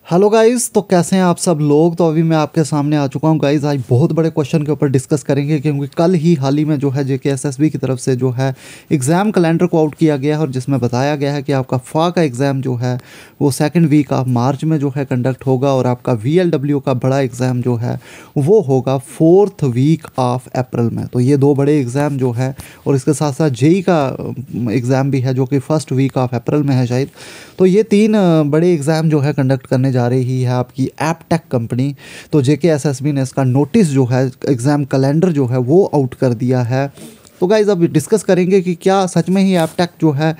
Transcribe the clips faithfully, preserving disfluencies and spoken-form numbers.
Hello guys, तो कैसे हैं आप सब लोग। तो अभी मैं आपके सामने आ चुका हूं गाइस। आज बहुत बड़े क्वेश्चन के ऊपर डिस्कस करेंगे क्योंकि कल ही हाल ही में जो है जेके एसएसबी की तरफ से जो है एग्ज़ाम कैलेंडर को आउट किया गया है और जिसमें बताया गया है कि आपका फा का एग्ज़ाम जो है वो सेकंड वीक ऑफ मार्च में जो है कंडक्ट होगा और आपका वीएलडब्ल्यू का बड़ा एग्ज़ाम जो है वो होगा फोर्थ वीक ऑफ अप्रैल में। तो ये दो बड़े एग्ज़ाम जो है और इसके साथ साथ जेई का एग्ज़ाम भी है जो कि फर्स्ट वीक ऑफ अप्रैल में है शायद। तो ये तीन बड़े एग्ज़ाम जो है कंडक्ट करने जा रही है आपकी एपटेक कंपनी। तो जेके एसएसबी ने इसका नोटिस जो है एग्ज़ाम कैलेंडर जो है वो आउट कर दिया है। तो गाइज़ अब डिस्कस करेंगे कि क्या सच में ही एपटेक जो है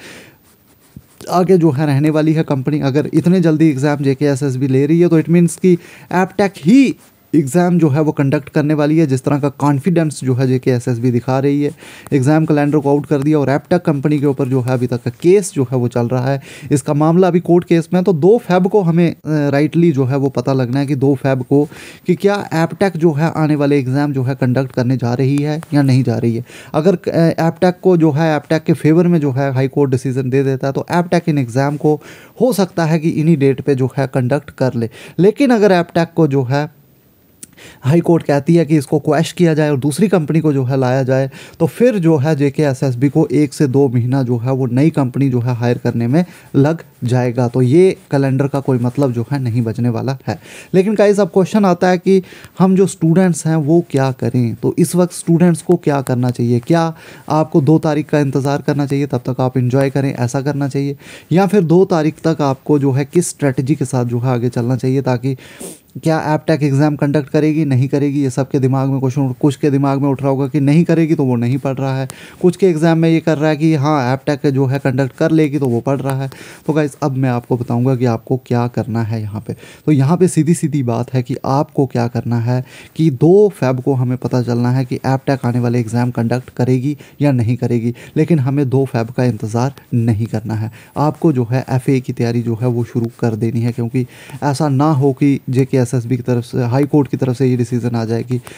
आगे जो है रहने वाली है कंपनी। अगर इतने जल्दी एग्ज़ाम जेके एसएसबी ले रही है तो इट मीन्स कि एपटेक ही एग्ज़ाम जो है वो कंडक्ट करने वाली है, जिस तरह का कॉन्फिडेंस जो है जेके एसएसबी दिखा रही है। एग्ज़ाम कैलेंडर को आउट कर दिया और एपटेक कंपनी के ऊपर जो है अभी तक का केस जो है वो चल रहा है। इसका मामला अभी कोर्ट केस में है। तो दो फेब को हमें राइटली जो है वो पता लगना है कि दो फेब को कि क्या एपटेक जो है आने वाले एग्ज़ाम जो है कंडक्ट करने जा रही है या नहीं जा रही है। अगर एपटेक को जो है एपटेक के फेवर में जो है हाई कोर्ट डिसीजन दे देता है तो एपटेक इन एग्ज़ाम को हो सकता है कि इन्हीं डेट पे जो है कंडक्ट कर ले। लेकिन अगर एपटेक को जो है हाई कोर्ट कहती है कि इसको क्वैश किया जाए और दूसरी कंपनी को जो है लाया जाए तो फिर जो है जेके एसएसबी को एक से दो महीना जो है वो नई कंपनी जो है हायर करने में लग जाएगा। तो ये कैलेंडर का कोई मतलब जो है नहीं बचने वाला है। लेकिन गाइस अब क्वेश्चन आता है कि हम जो स्टूडेंट्स हैं वो क्या करें। तो इस वक्त स्टूडेंट्स को क्या करना चाहिए। क्या आपको दो तारीख का इंतज़ार करना चाहिए, तब तक आप इंजॉय करें, ऐसा करना चाहिए, या फिर दो तारीख तक आपको जो है किस स्ट्रेटजी के साथ जो है आगे चलना चाहिए ताकि क्या एपटेक एग्ज़ाम कंडक्ट करेगी नहीं करेगी। ये सबके दिमाग में कुछ कुछ के दिमाग में उठ रहा होगा कि नहीं करेगी तो वो नहीं पढ़ रहा है, कुछ के एग्ज़ाम में ये कर रहा है कि हाँ एपटेक जो है कंडक्ट कर लेगी तो वो पढ़ रहा है। तो गाइस अब मैं आपको बताऊंगा कि आपको क्या करना है यहाँ पे। तो यहाँ पे सीधी सीधी बात है कि आपको क्या करना है कि दो फेब को हमें पता चलना है कि एपटेक आने वाले एग्ज़ाम कंडक्ट करेगी या नहीं करेगी। लेकिन हमें दो फेब का इंतज़ार नहीं करना है। आपको जो है एफ ए की तैयारी जो है वो शुरू कर देनी है, क्योंकि ऐसा ना हो कि जेके एसएसबी की तरफ से हाई कोर्ट की तरफ से ये डिसीजन आ जाए कि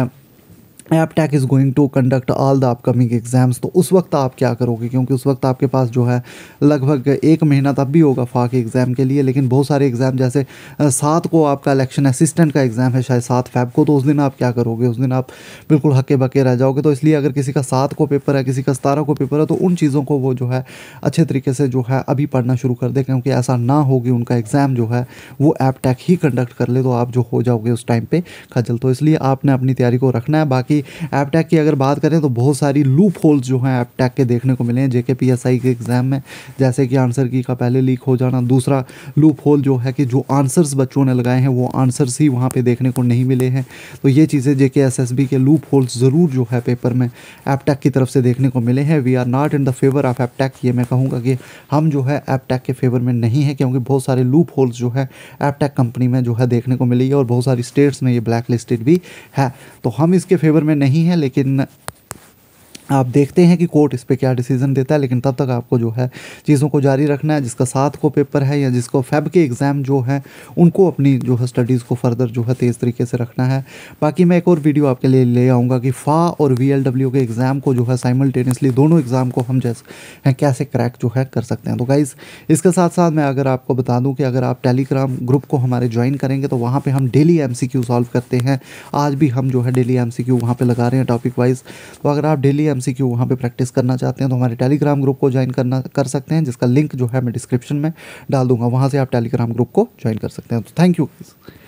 Aptech is going to conduct all the upcoming exams. तो उस वक्त आप क्या करोगे, क्योंकि उस वक्त आपके पास जो है लगभग एक महीना तब भी होगा फा के एग्ज़ाम के लिए। लेकिन बहुत सारे एग्ज़ाम जैसे सात को आपका इलेक्शन असिस्टेंट का एग्ज़ाम है शायद सात फेब को, तो उस दिन आप क्या करोगे, उस दिन आप बिल्कुल हक्के बक्के रह जाओगे। तो इसलिए अगर किसी का सात को पेपर है, किसी का सतारह को पेपर है, तो उन चीज़ों को वो जो है अच्छे तरीके से जो है अभी पढ़ना शुरू कर दे, क्योंकि ऐसा ना हो कि उनका एग्ज़ाम जो है वो एपटेक ही कंडक्ट कर ले तो आप जो हो जाओगे उस टाइम पे खजल। तो इसलिए आपने अपनी तैयारी को रखना है। बाकी एपटेक की अगर बात करें तो बहुत सारी लूप होल्स जो हैं एपटेक के देखने को मिले हैं जेके पीएसआई के एग्ज़ाम में, जैसे कि आंसर की का पहले लीक हो जाना। दूसरा लूप होल जो है कि जो आंसर्स बच्चों ने लगाए हैं वो आंसर्स ही वहाँ पे देखने को नहीं मिले हैं। तो ये चीज़ें जेके एसएसबी के लूप होल्स ज़रूर जो है पेपर में एपटेक की तरफ से देखने को मिले हैं। We are not in the favour of Aptech. ये मैं कहूँगा कि हम जो है एपटेक के फेवर में नहीं है, क्योंकि बहुत सारे लूप होल्स जो है एपटेक कंपनी में जो है देखने को मिली है और बहुत सारी स्टेट्स में ये ब्लैक लिस्टेड भी है। तो हम इसके फेवर में नहीं है, लेकिन आप देखते हैं कि कोर्ट इस पे क्या डिसीजन देता है। लेकिन तब तक आपको जो है चीज़ों को जारी रखना है। जिसका सात को पेपर है या जिसको फेब के एग्ज़ाम जो हैं उनको अपनी जो है स्टडीज़ को फर्दर जो है तेज़ तरीके से रखना है। बाकी मैं एक और वीडियो आपके लिए ले आऊँगा कि फ़ा और वीएलडब्ल्यू के एग्ज़ाम को जो है साइमल्टेनियसली दोनों एग्ज़ाम को हम जैसे हैं कैसे क्रैक जो है कर सकते हैं। तो गाइज़ इसके साथ साथ मैं अगर आपको बता दूँ कि अगर आप टेलीग्राम ग्रुप को हमारे ज्वाइन करेंगे तो वहाँ पर हम daily M C Q solve करते हैं। आज भी हम जो है डेली एम सी क्यू वहाँ पर लगा रहे हैं टॉपिक वाइज। तो अगर आप डेली एमसीक्यू वहाँ पे प्रैक्टिस करना चाहते हैं तो हमारे टेलीग्राम ग्रुप को ज्वाइन करना कर सकते हैं, जिसका लिंक जो है मैं डिस्क्रिप्शन में डाल दूंगा। वहाँ से आप टेलीग्राम ग्रुप को ज्वाइन कर सकते हैं। तो थैंक यू।